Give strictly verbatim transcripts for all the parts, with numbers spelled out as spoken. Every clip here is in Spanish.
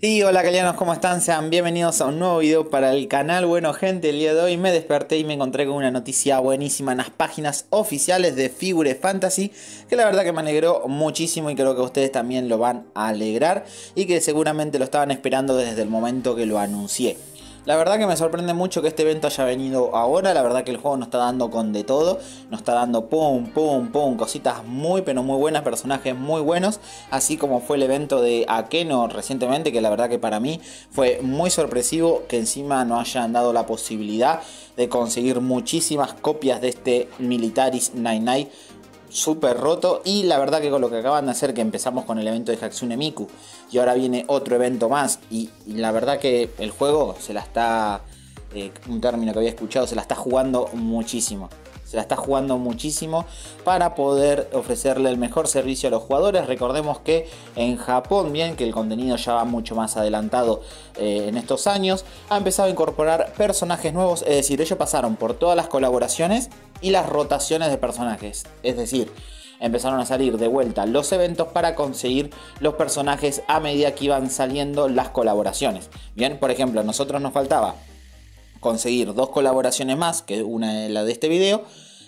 Y hola calianos, ¿cómo están? Sean bienvenidos a un nuevo video para el canal. Bueno gente, el día de hoy me desperté y me encontré con una noticia buenísima en las páginas oficiales de Figure Fantasy, que la verdad que me alegró muchísimo y creo que ustedes también lo van a alegrar y que seguramente lo estaban esperando desde el momento que lo anuncié. La verdad que me sorprende mucho que este evento haya venido ahora. La verdad que el juego nos está dando con de todo. Nos está dando pum, pum, pum. Cositas muy pero muy buenas. Personajes muy buenos. Así como fue el evento de Akeno recientemente. Que la verdad que para mí fue muy sorpresivo. Que encima nos hayan dado la posibilidad de conseguir muchísimas copias de este Militaris noventa y nueve. Súper roto, y la verdad que con lo que acaban de hacer, que empezamos con el evento de Hatsune Miku y ahora viene otro evento más, y, y la verdad que el juego se la está, eh, un término que había escuchado, se la está jugando muchísimo. Se la está jugando muchísimo para poder ofrecerle el mejor servicio a los jugadores. Recordemos que en Japón, bien que el contenido ya va mucho más adelantado eh, en estos años, ha empezado a incorporar personajes nuevos. Es decir, ellos pasaron por todas las colaboraciones y las rotaciones de personajes. Es decir, empezaron a salir de vuelta los eventos para conseguir los personajes a medida que iban saliendo las colaboraciones. Bien, por ejemplo, a nosotros nos faltaba conseguir dos colaboraciones más, que una es la de este video,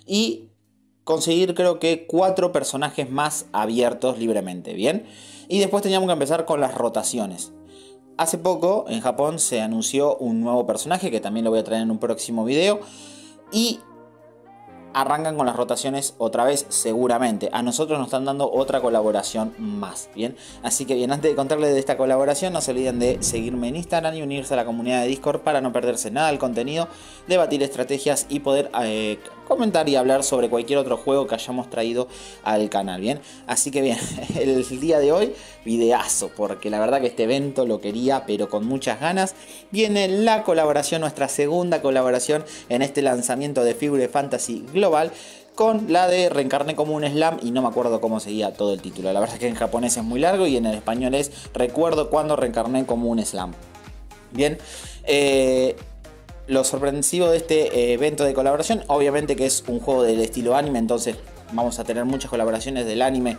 y conseguir creo que cuatro personajes más abiertos libremente, ¿bien? Y después teníamos que empezar con las rotaciones. Hace poco en Japón se anunció un nuevo personaje, que también lo voy a traer en un próximo video, y arrancan con las rotaciones otra vez seguramente. A nosotros nos están dando otra colaboración más, ¿bien? Así que bien, antes de contarles de esta colaboración, no se olviden de seguirme en Instagram y unirse a la comunidad de Discord para no perderse nada del contenido, debatir estrategias y poder eh, comentar y hablar sobre cualquier otro juego que hayamos traído al canal, ¿bien? Así que bien, el día de hoy, videazo, porque la verdad que este evento lo quería, pero con muchas ganas. Viene la colaboración, nuestra segunda colaboración en este lanzamiento de Figure Fantasy Global, con la de Reencarné como un Slam, y no me acuerdo cómo seguía todo el título. La verdad es que en japonés es muy largo y en el español es Recuerdo cuando reencarné como un Slam. Bien, eh, lo sorprensivo de este eh, evento de colaboración, obviamente que es un juego del estilo anime, entonces vamos a tener muchas colaboraciones del anime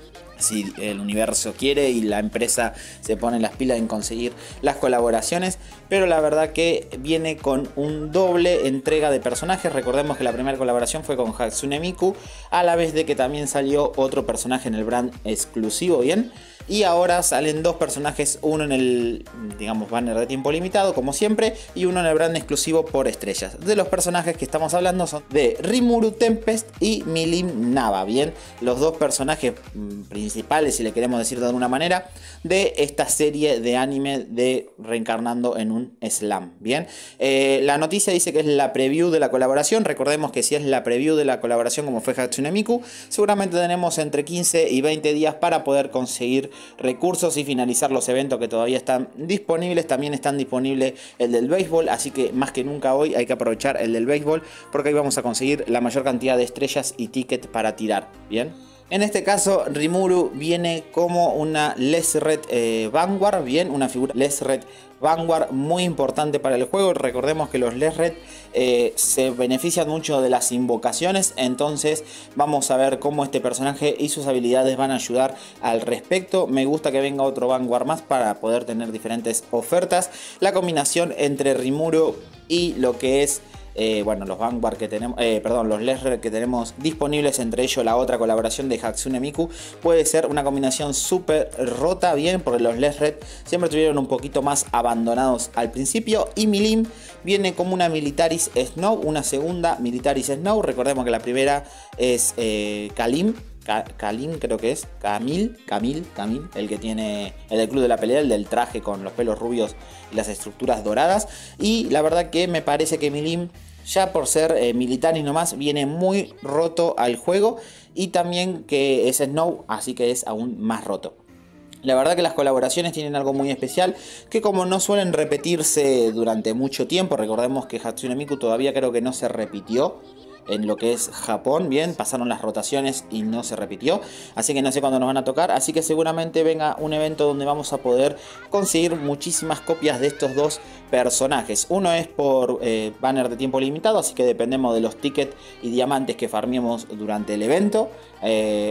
si el universo quiere y la empresa se pone las pilas en conseguir las colaboraciones. Pero la verdad que viene con un doble entrega de personajes. Recordemos que la primera colaboración fue con Hatsune Miku, a la vez de que también salió otro personaje en el brand exclusivo, ¿bien? Y ahora salen dos personajes, uno en el, digamos, banner de tiempo limitado, como siempre, y uno en el brand exclusivo por estrellas. De los personajes que estamos hablando son de Rimuru Tempest y Milim Nava, ¿bien? Los dos personajes principales, si le queremos decir de alguna manera, de esta serie de anime de Reencarnando en un Slam, ¿bien? Eh, la noticia dice que es la preview de la colaboración. Recordemos que si es la preview de la colaboración como fue Hatsune Miku, seguramente tenemos entre quince y veinte días para poder conseguir recursos y finalizar los eventos que todavía están disponibles. También están disponibles el del béisbol, así que más que nunca hoy hay que aprovechar el del béisbol, porque ahí vamos a conseguir la mayor cantidad de estrellas y tickets para tirar, ¿bien? En este caso, Rimuru viene como una Lesred eh, Vanguard, bien, una figura Lesred Vanguard muy importante para el juego. Recordemos que los Lesred eh, se benefician mucho de las invocaciones, entonces vamos a ver cómo este personaje y sus habilidades van a ayudar al respecto. Me gusta que venga otro Vanguard más para poder tener diferentes ofertas. La combinación entre Rimuru y lo que es Eh, bueno, los Vanguard que tenemos, eh, perdón, los Lesred que tenemos disponibles, entre ellos la otra colaboración de Hatsune Miku, puede ser una combinación súper rota, bien, porque los Lesred siempre estuvieron un poquito más abandonados al principio. Y Milim viene como una Militaris Snow, una segunda Militaris Snow. Recordemos que la primera es eh, Kalim. Kalim creo que es, Camil, Camil, Camil, el que tiene, el del club de la pelea, el del traje con los pelos rubios y las estructuras doradas. Y la verdad que me parece que Milim, ya por ser eh, Militaris nomás, viene muy roto al juego, y también que es Snow, así que es aún más roto. La verdad que las colaboraciones tienen algo muy especial, que como no suelen repetirse durante mucho tiempo, recordemos que Hatsune Miku todavía creo que no se repitió en lo que es Japón, bien, pasaron las rotaciones y no se repitió, así que no sé cuándo nos van a tocar, así que seguramente venga un evento donde vamos a poder conseguir muchísimas copias de estos dos personajes. Uno es por eh, banner de tiempo limitado, así que dependemos de los tickets y diamantes que farmemos durante el evento. eh,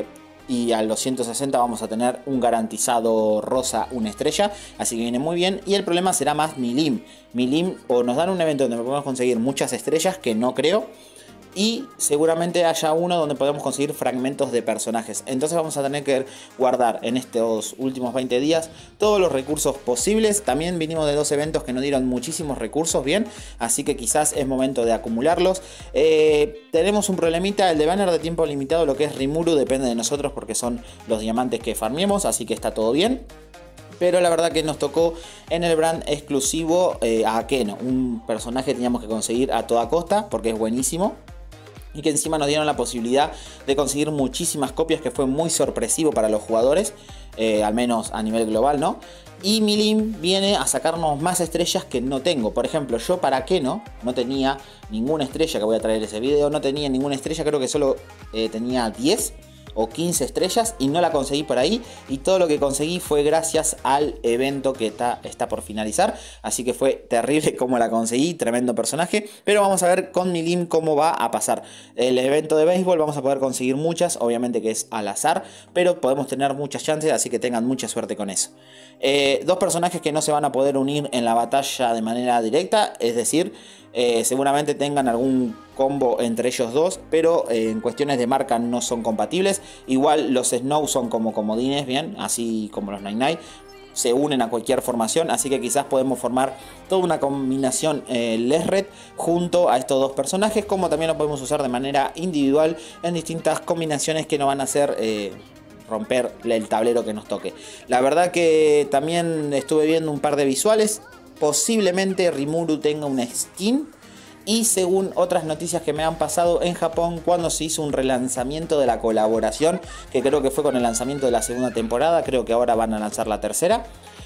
y a los ciento sesenta vamos a tener un garantizado rosa, una estrella, así que viene muy bien. Y el problema será más Milim. Milim o nos dan un evento donde podemos conseguir muchas estrellas, que no creo, y seguramente haya uno donde podemos conseguir fragmentos de personajes. Entonces vamos a tener que guardar en estos últimos veinte días todos los recursos posibles. También vinimos de dos eventos que nos dieron muchísimos recursos, bien, así que quizás es momento de acumularlos. Eh, tenemos un problemita, el de banner de tiempo limitado, lo que es Rimuru, depende de nosotros porque son los diamantes que farmemos, así que está todo bien. Pero la verdad que nos tocó en el brand exclusivo eh, a Akeno, un personaje que teníamos que conseguir a toda costa porque es buenísimo. Y que encima nos dieron la posibilidad de conseguir muchísimas copias, que fue muy sorpresivo para los jugadores, eh, al menos a nivel global, ¿no? Y Milim viene a sacarnos más estrellas que no tengo. Por ejemplo, yo para Akeno no tenía ninguna estrella, que voy a traer ese video, no tenía ninguna estrella, creo que solo eh, tenía diez o quince estrellas y no la conseguí por ahí, y todo lo que conseguí fue gracias al evento que está, está por finalizar, así que fue terrible como la conseguí, tremendo personaje. Pero vamos a ver con Milim cómo va a pasar el evento de béisbol. Vamos a poder conseguir muchas, obviamente que es al azar, pero podemos tener muchas chances, así que tengan mucha suerte con eso. Eh, dos personajes que no se van a poder unir en la batalla de manera directa, es decir, eh, seguramente tengan algún combo entre ellos dos, pero eh, en cuestiones de marca no son compatibles. Igual los Snow son como comodines, bien, así como los Nine Nine, se unen a cualquier formación, así que quizás podemos formar toda una combinación eh, Lesred junto a estos dos personajes, como también lo podemos usar de manera individual en distintas combinaciones que no van a ser eh, romper el tablero que nos toque. La verdad que también estuve viendo un par de visuales, posiblemente Rimuru tenga una skin. Y según otras noticias que me han pasado, en Japón, cuando se hizo un relanzamiento de la colaboración, que creo que fue con el lanzamiento de la segunda temporada, creo que ahora van a lanzar la tercera,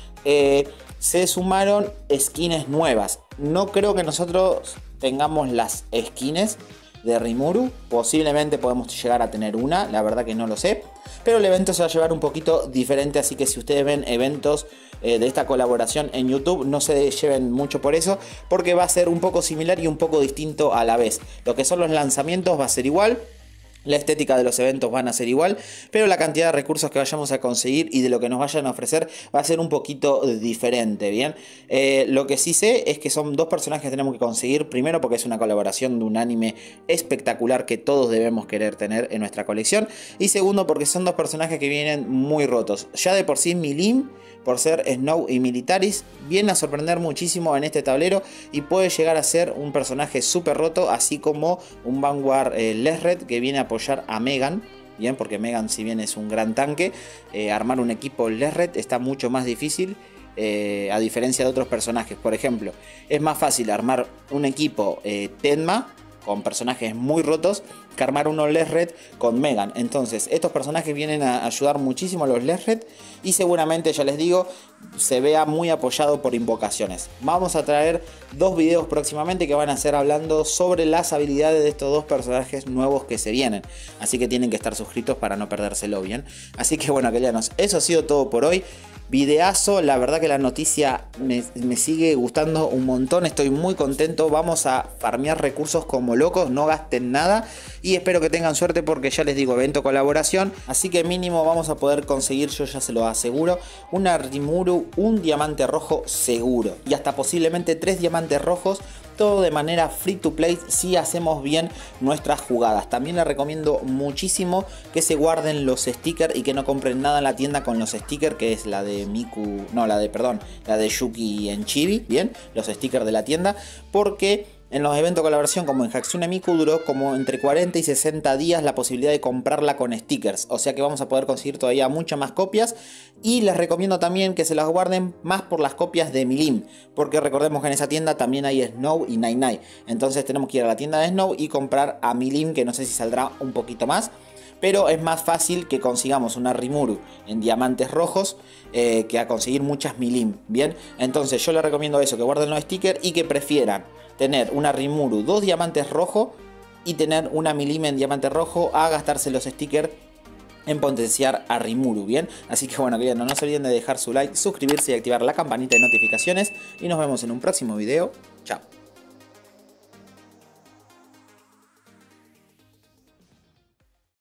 eh, se sumaron skins nuevas. No creo que nosotros tengamos las skins de Rimuru, posiblemente podemos llegar a tener una, la verdad que no lo sé, pero el evento se va a llevar un poquito diferente, así que si ustedes ven eventos eh, de esta colaboración en YouTube, no se lleven mucho por eso, porque va a ser un poco similar y un poco distinto a la vez. Lo que son los lanzamientos va a ser igual, la estética de los eventos van a ser igual, pero la cantidad de recursos que vayamos a conseguir y de lo que nos vayan a ofrecer va a ser un poquito diferente, ¿bien? Eh, lo que sí sé es que son dos personajes que tenemos que conseguir, primero porque es una colaboración de un anime espectacular que todos debemos querer tener en nuestra colección, y segundo porque son dos personajes que vienen muy rotos. Ya de por sí Milim, por ser Snow y Militaris, viene a sorprender muchísimo en este tablero y puede llegar a ser un personaje súper roto, así como un Vanguard eh, Lesred que viene a apoyar a Megan. Bien, porque Megan, si bien es un gran tanque, eh, armar un equipo Lesred está mucho más difícil, eh, a diferencia de otros personajes. Por ejemplo, es más fácil armar un equipo eh, Tenma con personajes muy rotos que armar uno Lesred con Megan. Entonces estos personajes vienen a ayudar muchísimo a los Lesred y seguramente, ya les digo, se vea muy apoyado por invocaciones. Vamos a traer dos videos próximamente que van a ser hablando sobre las habilidades de estos dos personajes nuevos que se vienen, así que tienen que estar suscritos para no perdérselo, bien. Así que bueno, aquelianos, eso ha sido todo por hoy. Videazo, la verdad que la noticia me, me sigue gustando un montón, estoy muy contento. Vamos a farmear recursos como locos, no gasten nada y espero que tengan suerte porque ya les digo, evento colaboración, así que mínimo vamos a poder conseguir, yo ya se lo aseguro, una Rimuru, un diamante rojo seguro y hasta posiblemente tres diamantes rojos, todo de manera free to play si hacemos bien nuestras jugadas. También les recomiendo muchísimo que se guarden los stickers y que no compren nada en la tienda con los stickers, que es la de Miku, no, la de, perdón, la de Yuki en Chibi, bien, los stickers de la tienda, porque en los eventos de colaboración como en Hatsune Miku duró como entre cuarenta y sesenta días la posibilidad de comprarla con stickers, o sea que vamos a poder conseguir todavía muchas más copias. Y les recomiendo también que se las guarden más por las copias de Milim, porque recordemos que en esa tienda también hay Snow y Nine Nine, entonces tenemos que ir a la tienda de Snow y comprar a Milim, que no sé si saldrá un poquito más, pero es más fácil que consigamos una Rimuru en diamantes rojos eh, que a conseguir muchas Milim, bien. Entonces yo les recomiendo eso, que guarden los stickers y que prefieran tener una Rimuru dos diamantes rojos y tener una Milim en diamante rojo a gastarse los stickers en potenciar a Rimuru, bien. Así que bueno, queridos, no se olviden de dejar su like, suscribirse y activar la campanita de notificaciones y nos vemos en un próximo video.